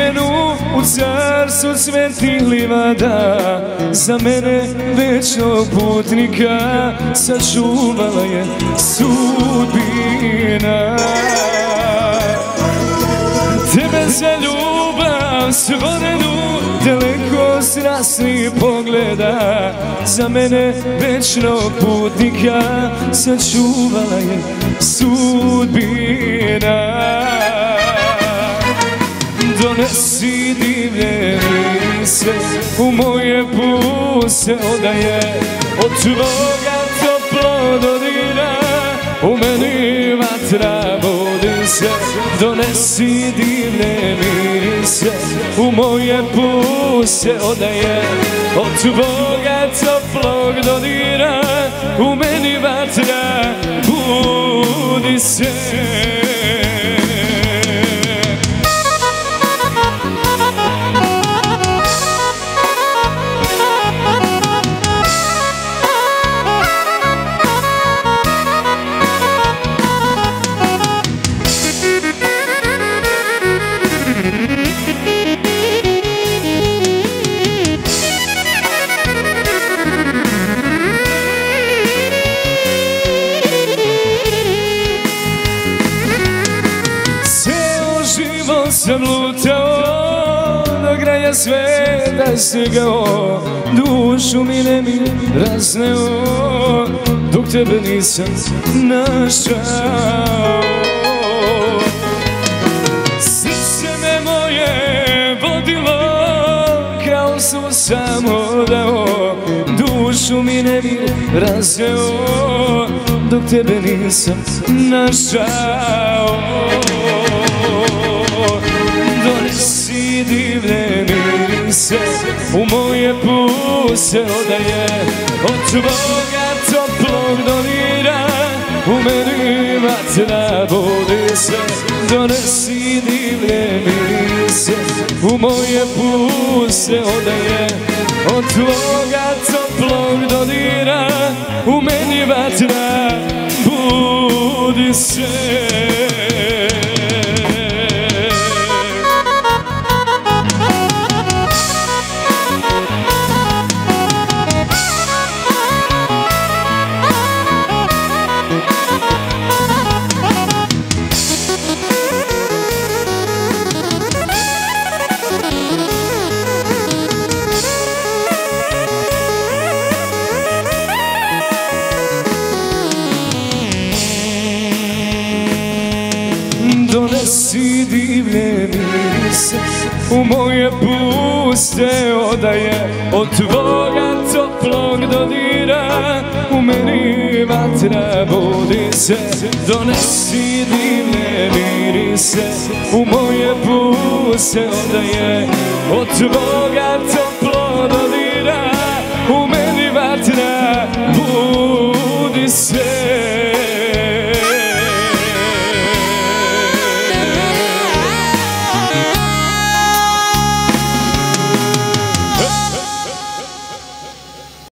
izmenu u carstvu svetih livada. Za mene večnog putnika sačuvala je sudbina. Tebe za ljubav stvorenu, daleko strasnih pogleda. Za mene večnog putnika sačuvala je sudbina. Donesi divlje mirise, u moje puse odaje. Od tvoga toplo dodira, u meni vatra budi se. Donesi divne mirise, u moje puse odaje. Od tvoga toplog dodira, u meni vatra budi se. Sam lutao do kraja sveta stigao, dušu mi ne mi razneo, dok tebe nisam našao. Srce me moje vodilo, kao su samo dao, dušu mi ne mi razneo, dok tebe nisam našao. Donesi divne mirise, u moje puse odaje. Od tvoga toplog dodira, u meni vatra budi se. Donesi divne mirise, u moje puse odaje. Od tvoga toplog dodira, u meni vatra budi se. Donesi divne mirise, u moje puste odaje. Od tvoga toplog dodira, u meni vatra budi se. Donesi divne mirise, u moje puse odaje. Od tvoga toplog dodira, u meni vatra